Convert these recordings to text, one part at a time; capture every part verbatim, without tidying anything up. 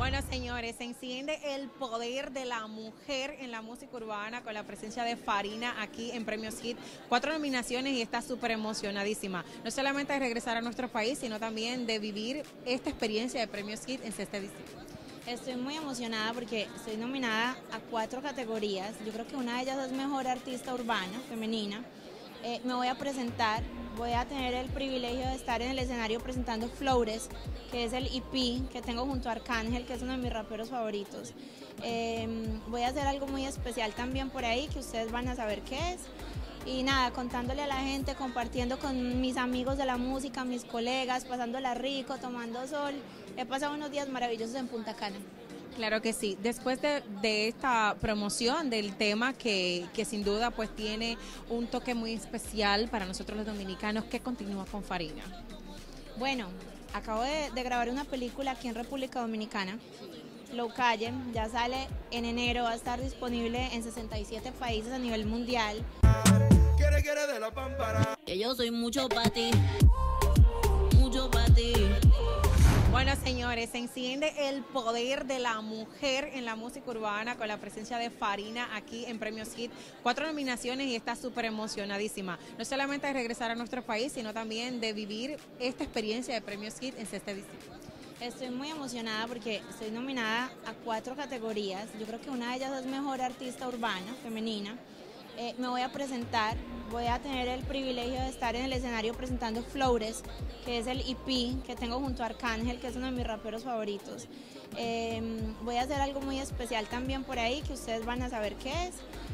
Bueno, señores, se enciende el poder de la mujer en la música urbana con la presencia de Farina aquí en Premios Hit. Cuatro nominaciones y está súper emocionadísima. No solamente de regresar a nuestro país, sino también de vivir esta experiencia de Premios Hit en sexta edición. Estoy muy emocionada porque estoy nominada a cuatro categorías. Yo creo que una de ellas es Mejor Artista Urbana, Femenina. Eh, me voy a presentar, voy a tener el privilegio de estar en el escenario presentando Flores, que es el E P que tengo junto a Arcángel, que es uno de mis raperos favoritos. Eh, voy a hacer algo muy especial también por ahí, que ustedes van a saber qué es. Y nada, contándole a la gente, compartiendo con mis amigos de la música, mis colegas, pasándola rico, tomando sol. He pasado unos días maravillosos en Punta Cana. Claro que sí. Después de, de esta promoción del tema que, que sin duda pues tiene un toque muy especial para nosotros los dominicanos, ¿qué continúa con Farina? Bueno, acabo de, de grabar una película aquí en República Dominicana, Low Calle, ya sale en enero, va a estar disponible en sesenta y siete países a nivel mundial. Quiere, quiere de la pámpara. Que yo soy mucho para ti, mucho para ti. Bueno, señores, se enciende el poder de la mujer en la música urbana con la presencia de Farina aquí en Premios Hit. Cuatro nominaciones y está súper emocionadísima. No solamente de regresar a nuestro país, sino también de vivir esta experiencia de Premios Hit en sexta edición. Estoy muy emocionada porque estoy nominada a cuatro categorías. Yo creo que una de ellas es Mejor Artista Urbana, Femenina. Eh, me voy a presentar, voy a tener el privilegio de estar en el escenario presentando Flores, que es el E P que tengo junto a Arcángel, que es uno de mis raperos favoritos. Eh, voy a hacer algo muy especial también por ahí, que ustedes van a saber qué es.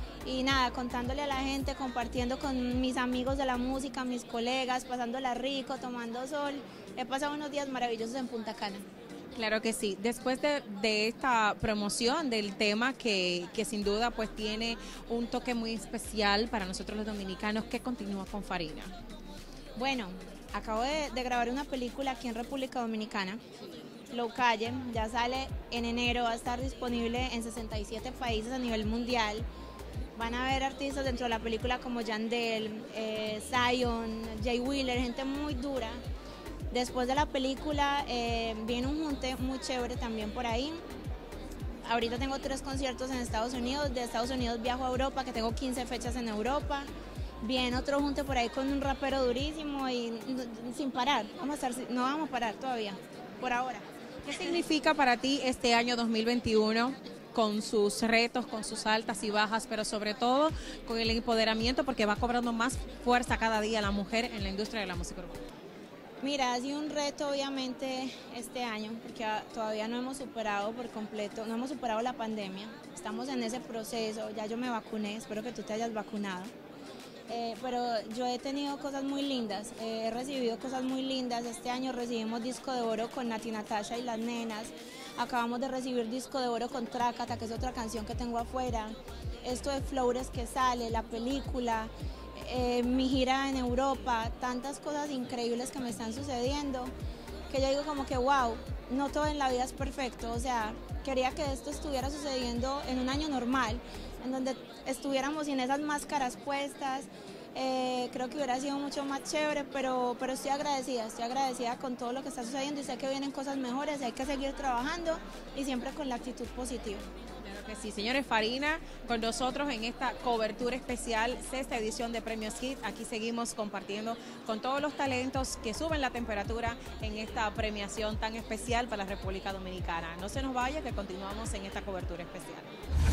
Y nada, contándole a la gente, compartiendo con mis amigos de la música, mis colegas, pasándola rico, tomando sol. He pasado unos días maravillosos en Punta Cana. Claro que sí. Después de, de esta promoción del tema que, que sin duda pues tiene un toque muy especial para nosotros los dominicanos, ¿qué continúa con Farina? Bueno, acabo de, de grabar una película aquí en República Dominicana, Low Calle, ya sale en enero, va a estar disponible en sesenta y siete países a nivel mundial. Van a ver artistas dentro de la película como Yandel, eh, Zion, Jay Wheeler, gente muy dura. Después de la película eh, viene un junte muy chévere también por ahí. Ahorita tengo tres conciertos en Estados Unidos, de Estados Unidos viajo a Europa, que tengo quince fechas en Europa. Viene otro junte por ahí con un rapero durísimo y sin parar, vamos a estar, no vamos a parar todavía, por ahora. ¿Qué significa para ti este año dos mil veintiuno? Con sus retos, con sus altas y bajas, pero sobre todo con el empoderamiento, porque va cobrando más fuerza cada día la mujer en la industria de la música urbana. Mira, ha sido un reto obviamente este año, porque todavía no hemos superado por completo, no hemos superado la pandemia, estamos en ese proceso, ya yo me vacuné, espero que tú te hayas vacunado. Eh, pero yo he tenido cosas muy lindas, eh, he recibido cosas muy lindas. Este año recibimos disco de oro con Nati Natasha y Las Nenas, acabamos de recibir disco de oro con Trácata, que es otra canción que tengo afuera, esto de Flores que sale, la película, eh, mi gira en Europa, tantas cosas increíbles que me están sucediendo, que yo digo como que wow, no todo en la vida es perfecto, o sea, quería que esto estuviera sucediendo en un año normal, en donde estuviéramos sin esas máscaras puestas. Eh, creo que hubiera sido mucho más chévere, pero, pero estoy agradecida, estoy agradecida con todo lo que está sucediendo y sé que vienen cosas mejores y hay que seguir trabajando y siempre con la actitud positiva. Claro que sí, señores, Farina con nosotros en esta cobertura especial, sexta edición de Premios Hit. Aquí seguimos compartiendo con todos los talentos que suben la temperatura en esta premiación tan especial para la República Dominicana. No se nos vaya, que continuamos en esta cobertura especial.